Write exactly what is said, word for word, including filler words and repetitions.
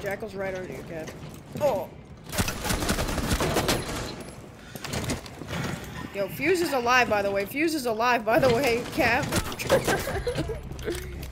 Jackal's right under you, Cap. Oh! Yo, Fuse is alive, by the way. Fuse is alive, by the way, Cap.